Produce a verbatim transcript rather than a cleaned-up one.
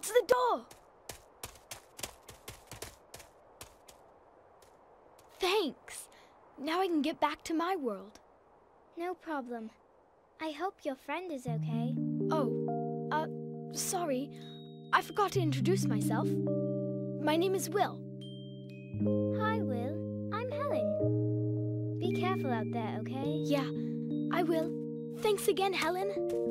It's the door! Thanks. Now I can get back to my world. No problem. I hope your friend is okay. Oh, uh, sorry. I forgot to introduce myself. My name is Will. Hi, Will. I'm Helen. Be careful out there, okay? Yeah, I will. Thanks again, Helen.